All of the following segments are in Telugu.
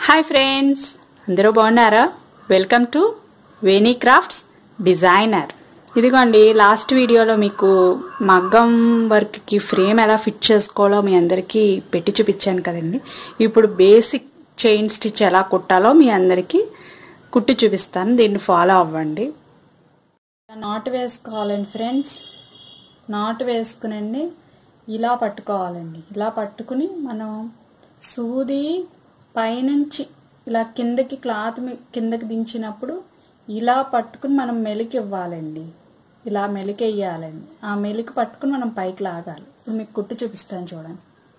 హాయ్ ఫ్రెండ్స్, అందరూ బాగున్నారా? Welcome to Veni crafts designer. ఇదిగోండి, లాస్ట్ వీడియోలో మీకు మగ్గం వర్క్కి ఫ్రేమ్ ఎలా ఫిట్ చేసుకోవాలో మీ అందరికీ పెట్టి చూపించాను కదండి. ఇప్పుడు బేసిక్ చైన్ స్టిచ్ ఎలా కుట్టాలో మీ అందరికీ కుట్టి చూపిస్తాను. దీన్ని ఫాలో అవ్వండి. నాట్ వేసుకోవాలండి ఫ్రెండ్స్. నాట్ వేసుకునండి ఇలా పట్టుకోవాలండి. ఇలా పట్టుకుని మనం సూది పైనుంచి ఇలా కిందకి క్లాత్ కిందకి దించినప్పుడు ఇలా పట్టుకుని మనం మెలికి ఇవ్వాలండి. ఇలా మెలికి వేయాలండి. ఆ మెలికి పట్టుకుని మనం పైకి లాగాలి. ఇప్పుడు మీకు కుట్టు చూపిస్తాను చూడండి.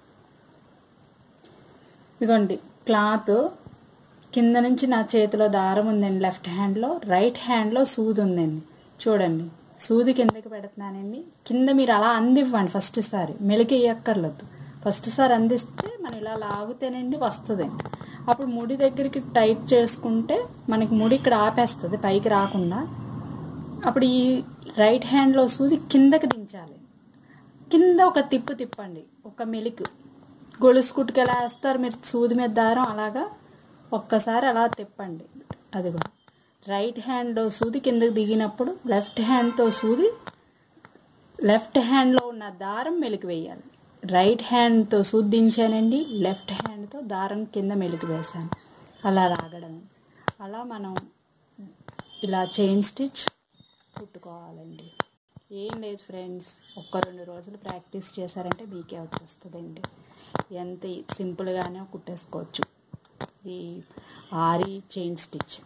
ఇదిగోండి, క్లాత్ కింద నుంచి నా చేతిలో దారం ఉందండి లెఫ్ట్ హ్యాండ్లో, రైట్ హ్యాండ్లో సూది ఉందండి. చూడండి, సూది కిందకి పెడుతున్నానండి. కింద మీరు అలా అందివ్వండి. ఫస్ట్ సారి మెలికి వేయక్కర్లేదు. ఫస్ట్ సారి అందిస్తే మనం ఇలా లాగితేనండి వస్తుందండి. అప్పుడు ముడి దగ్గరికి టైట్ చేసుకుంటే మనకి ముడి ఇక్కడ ఆపేస్తుంది పైకి రాకుండా. అప్పుడు ఈ రైట్ హ్యాండ్లో సూది కిందకి దించాలి. కింద ఒక తిప్పండి, ఒక మెలికి. గొలుసు కుట్టుకు ఎలా వేస్తారు మీరు సూది మీద దారం, అలాగా ఒక్కసారి అలా తిప్పండి. అదిగో రైట్ హ్యాండ్లో సూది కిందకి దిగినప్పుడు లెఫ్ట్ హ్యాండ్తో సూది, లెఫ్ట్ హ్యాండ్లో ఉన్న దారం మెలికి వేయాలి. రైట్ హ్యాండ్తో సూది దించానండి, లెఫ్ట్ హ్యాండ్తో దారం కింద మెలికి వేసాను. అలా లాగడం. అలా మనం ఇలా చైన్ స్టిచ్ కుట్టుకోవాలండి. ఏం లేదు ఫ్రెండ్స్, 1-2 రోజులు ప్రాక్టీస్ చేశారంటే మీకే వచ్చేస్తుందండి. ఎంత సింపుల్గానే కుట్టేసుకోవచ్చు ఈ ఆరి చైన్ స్టిచ్.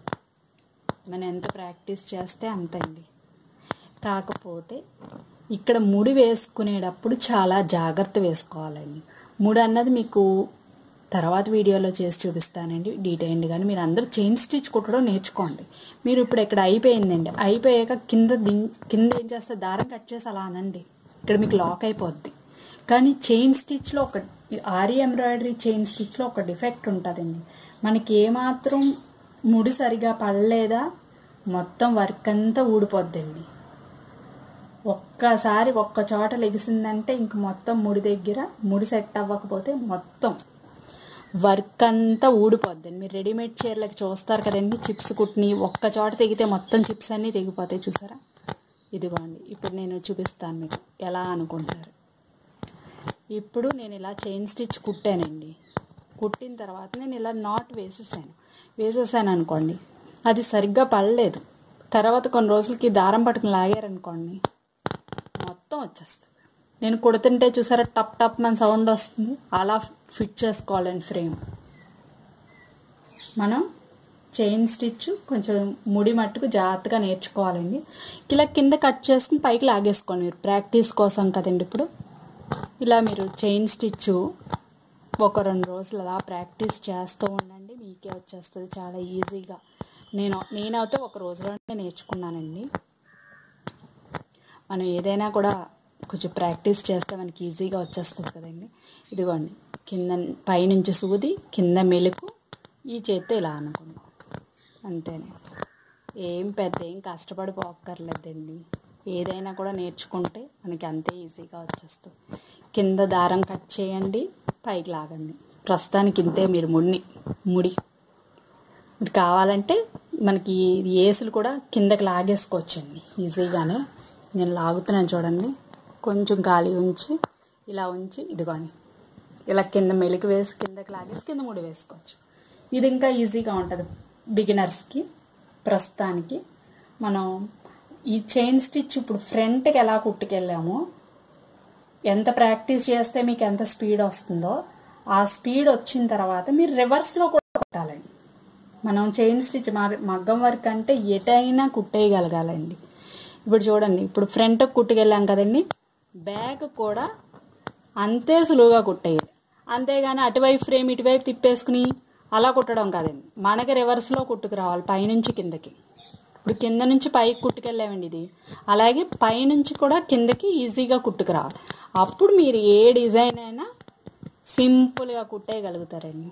మనం ఎంత ప్రాక్టీస్ చేస్తే అంతండి. కాకపోతే ఇక్కడ ముడి వేసుకునేటప్పుడు చాలా జాగ్రత్త వేసుకోవాలండి. ముడి అన్నది మీకు తర్వాత వీడియోలో చేసి చూపిస్తానండి డీటెయిల్డ్గాని. మీరు అందరూ చైన్ స్టిచ్ కుట్టడం నేర్చుకోండి. మీరు ఇప్పుడు ఇక్కడ అయిపోయిందండి, అయిపోయాక కింద ఏం చేస్తే దారం కట్ చేసి అలా అనండి, ఇక్కడ మీకు లాక్ అయిపోద్ది. కానీ చైన్ స్టిచ్లో ఒక ఆరి ఎంబ్రాయిడరీ చైన్ స్టిచ్లో ఒక డిఫెక్ట్ ఉంటుందండి. మనకి ఏమాత్రం ముడి సరిగా పడలేదా మొత్తం వర్క్ అంతా ఊడిపోద్దండి. ఒక్కసారి ఒక్క చోట లెగిసిందంటే ఇంక మొత్తం ముడి దగ్గర ముడి సెట్ అవ్వకపోతే మొత్తం వర్క్ అంతా ఊడిపోద్దండి. మీరు రెడీమేడ్ చీరలకు చూస్తారు కదండి, చిప్స్ కుట్ని ఒక్క చోట తెగితే మొత్తం చిప్స్ అన్నీ తెగిపోతాయి చూసారా. ఇదిగోండి, ఇప్పుడు నేను చూపిస్తాను మీకు ఎలా అనుకుంటారు. ఇప్పుడు నేను ఇలా చైన్ స్టిచ్ కుట్టానండి. కుట్టిన తర్వాత నేను ఇలా నాట్ వేసేసాను అనుకోండి, అది సరిగ్గా పడలేదు. తర్వాత కొన్ని రోజులకి దారం పట్టుకుని లాగారనుకోండి మొత్తం వచ్చేస్తుంది. నేను కుడుతుంటే చూసారా టప్ టప్ మన సౌండ్ వస్తుంది. అలా ఫిట్ చేసుకోవాలండి ఫ్రేమ్. మనం చైన్ స్టిచ్ కొంచెం ముడి మట్టుకు జాగ్రత్తగా నేర్చుకోవాలండి. ఇలా కింద కట్ చేసుకుని పైకి లాగేసుకోండి. మీరు ప్రాక్టీస్ కోసం కదండి. ఇప్పుడు ఇలా మీరు చైన్ స్టిచ్ 1-2 రోజులు అలా ప్రాక్టీస్ చేస్తూ ఉండండి, మీకే వచ్చేస్తుంది చాలా ఈజీగా. నేనైతే 1 రోజులోనే నేర్చుకున్నానండి. మనం ఏదైనా కూడా కొంచెం ప్రాక్టీస్ చేస్తే మనకి ఈజీగా వచ్చేస్తుంది కదండి. ఇదిగోండి, కింద పైనుంచి సూది, కింద మెలుకు, ఈ చేత్తో ఇలా అనుకున్నాం అంతేనే. ఏం కష్టపడిపోక్కర్లేదండి. ఏదైనా కూడా నేర్చుకుంటే మనకి అంతే ఈజీగా వచ్చేస్తుంది. కింద దారం కట్ చేయండి, పైకి లాగండి. ప్రస్తుతానికి ఇంతే. మీరు ముడి మీరు కావాలంటే మనకి ఏసులు కూడా కిందకి లాగేసుకోవచ్చండి ఈజీగానే. నేను లాగుతున్నాను చూడండి. కొంచెం గాలి ఉంచి ఇలా ఉంచి ఇదిగోండి ఇలా కింద మెలికి వేసి కిందకి లాగేసి కింద ముడి వేసుకోవచ్చు. ఇది ఇంకా ఈజీగా ఉంటుంది బిగినర్స్కి. ప్రస్తుతానికి మనం ఈ చైన్ స్టిచ్ ఇప్పుడు ఫ్రంట్కి ఎలా కుట్టుకెళ్ళామో, ఎంత ప్రాక్టీస్ చేస్తే మీకు ఎంత స్పీడ్ వస్తుందో ఆ స్పీడ్ వచ్చిన తర్వాత మీరు రివర్స్లో కూడా కుట్టాలండి. మనం చైన్ స్టిచ్ మగ్గం వర్క్ అంటే ఎటైనా కుట్టేయగలగాలండి. ఇప్పుడు చూడండి, ఇప్పుడు ఫ్రంట్కి కుట్టుకెళ్ళాం కదండి, బ్యాక్ కూడా అంతే సులువుగా కుట్టేయాలి. అంతేగాని అటువైపు ఫ్రేమ్ ఇటువైపు తిప్పేసుకుని అలా కుట్టడం కాదండి. మనకి రివర్స్లో కుట్టుకు రావాలి పైనుంచి కిందకి. ఇప్పుడు కింద నుంచి పైకి కుట్టుకెళ్ళామండి ఇది, అలాగే పైనుంచి కూడా కిందకి ఈజీగా కుట్టుకు రావాలి. అప్పుడు మీరు ఏ డిజైన్ అయినా సింపుల్గా కుట్టేయగలుగుతారండి.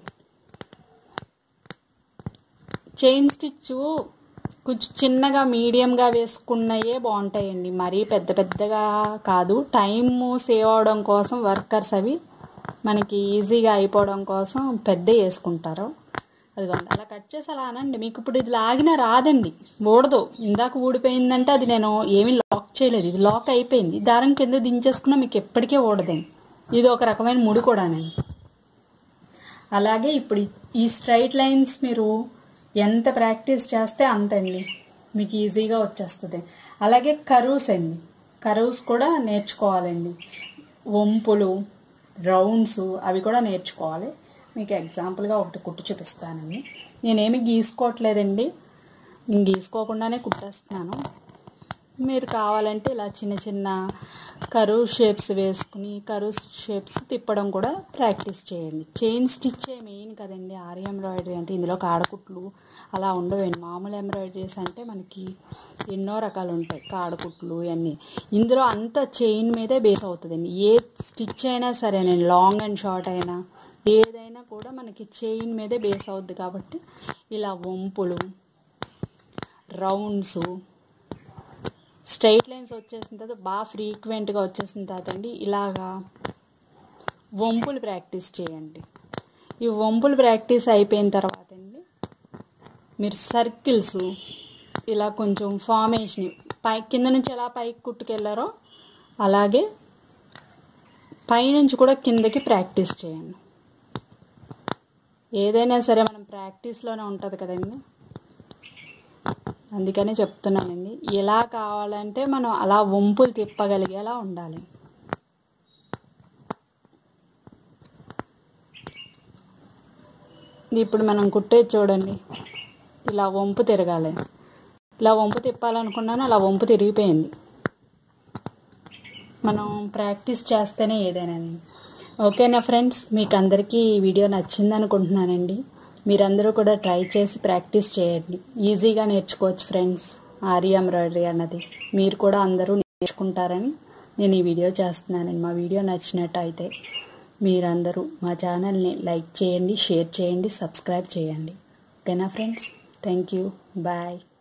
చైన్ స్టిచ్ కొంచెం చిన్నగా మీడియంగా వేసుకున్నయే బాగుంటాయండి. మరీ పెద్దగా కాదు. టైం సేవ్ అవడం కోసం వర్కర్స్ అవి మనకి ఈజీగా అయిపోవడం కోసం పెద్ద వేసుకుంటారు. అదిగోండి అలా కట్ చేసి అలా అనండి. మీకు ఇప్పుడు ఇది లాగినా రాదండి, ఊడదు. ఇందాక ఊడిపోయిందంటే అది నేను ఏమీ లాక్ చేయలేదు, ఇది లాక్ అయిపోయింది. దారం కింద దించేసుకున్నా మీకు ఎప్పటికే ఊడదండి. ఇది ఒక రకమైన ముడి కూడానండి. అలాగే ఇప్పుడు ఈ స్ట్రైట్ లైన్స్ మీరు ఎంత ప్రాక్టీస్ చేస్తే అంతండి మీకు ఈజీగా వచ్చేస్తుంది. అలాగే కర్వ్స్ అండి, కర్వ్స్ కూడా నేర్చుకోవాలండి. వంపులు, రౌండ్స్ అవి కూడా నేర్చుకోవాలి. మీకు ఎగ్జాంపుల్గా ఒకటి కుట్టు చూపిస్తానండి. నేనేమి గీసుకోవట్లేదండి, నేను గీసుకోకుండానే కుట్టేస్తున్నాను. మీరు కావాలంటే ఇలా చిన్న చిన్న కర్వ్ షేప్స్ వేసుకుని కర్వ్ షేప్స్ తిప్పడం కూడా ప్రాక్టీస్ చేయండి. చైన్ స్టిచ్చే మెయిన్ కదండి ఆరి ఎంబ్రాయిడరీ అంటే. ఇందులో కాడకుట్లు అలా ఉండవండి. మామూలు ఎంబ్రాయిడరీస్ అంటే మనకి ఎన్నో రకాలు ఉంటాయి, కాడకుట్లు ఇవన్నీ. ఇందులో అంతా చైన్ మీదే బేస్ అవుతుందండి. ఏ స్టిచ్ అయినా సరేనండి, లాంగ్ అండ్ షార్ట్ అయినా ఏదైనా కూడా మనకి చైన్ మీదే బేస్ అవుద్ది. కాబట్టి ఇలా వంపులు, రౌండ్స్, స్ట్రైట్ లైన్స్ వచ్చేసిన తర్వాత బాగా ఫ్రీక్వెంట్గా వచ్చేసిన తర్వాత అండి ఇలాగా వంపులు ప్రాక్టీస్ చేయండి. ఈ వంపులు ప్రాక్టీస్ అయిపోయిన తర్వాత అండి మీరు సర్కిల్స్ ఇలా కొంచెం ఫార్మేషన్ కింద నుంచి ఎలా పైకి కుట్టుకెళ్ళారో అలాగే పైనుంచి కూడా కిందకి ప్రాక్టీస్ చేయండి. ఏదైనా సరే మనం ప్రాక్టీస్లోనే ఉంటుంది కదండి, అందుకనే చెప్తున్నానండి. ఎలా కావాలంటే మనం అలా వంపులు తిప్పగలిగేలా ఉండాలి. ఇప్పుడు మనం కుట్టేది చూడండి, ఇలా వంపు తిరగాలి. ఇలా వంపు తిప్పాలనుకున్నాను, అలా వంపు తిరిగిపోయింది. మనం ప్రాక్టీస్ చేస్తేనే ఏదైనానండి. ఓకేనా ఫ్రెండ్స్, మీకు అందరికీ ఈ వీడియో నచ్చింది అనుకుంటున్నానండి. మీరందరూ కూడా ట్రై చేసి ప్రాక్టీస్ చేయండి. ఈజీగా నేర్చుకోవచ్చు ఫ్రెండ్స్ ఆరి ఎంబ్రాయిడరీ అన్నది. మీరు కూడా అందరూ నేర్చుకుంటారని నేను ఈ వీడియో చేస్తున్నానండి. మా వీడియో నచ్చినట్టయితే మీరందరూ మా ఛానల్ని లైక్ చేయండి, షేర్ చేయండి, సబ్స్క్రైబ్ చేయండి. ఓకేనా ఫ్రెండ్స్, థ్యాంక్ యూ, బాయ్.